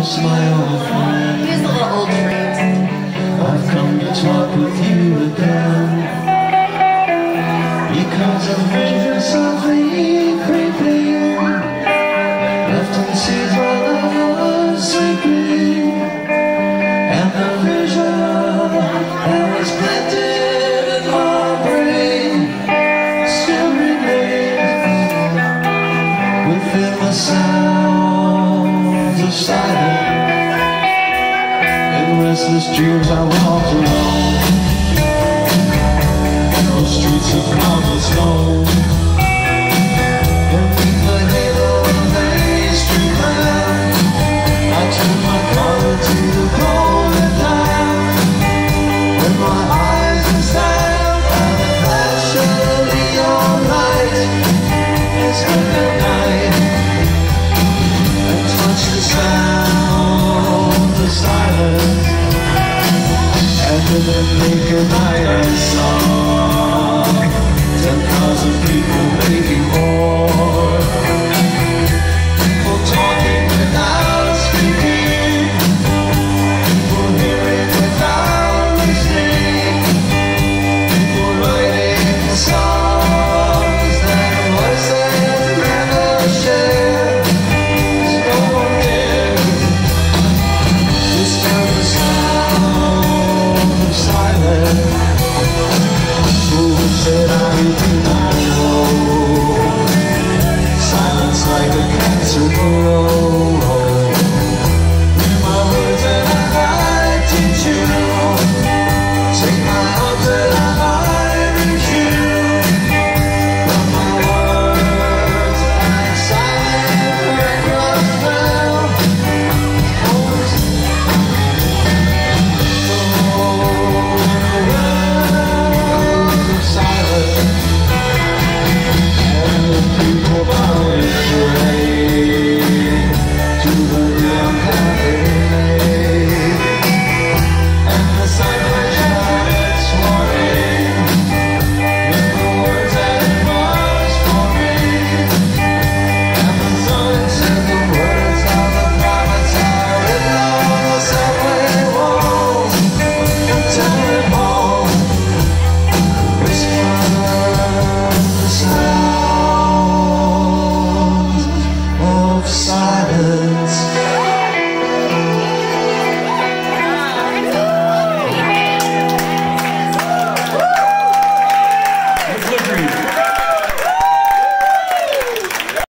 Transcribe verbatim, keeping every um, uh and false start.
lost my old friend. Here's a little old treat. I've come to talk with you again, because a vision softly creeping left and sees my love sleeping, and the vision that was planted in my brain still remains within the sounds of silence. In restless dreams I walked alone the streets of cobblestone, and beneath the halo of a street lamp I turned my collar to the golden light. When my eyes were stabbed by the flash of neon light, it spent the night and touched the sound of silence. And in the naked night I saw ten thousand people making war, people talking without speaking, people hearing without listening, people writing songs that voices never share. No one cares. This time the sound of silence. Who said I do not know? Silence like a cancer grows.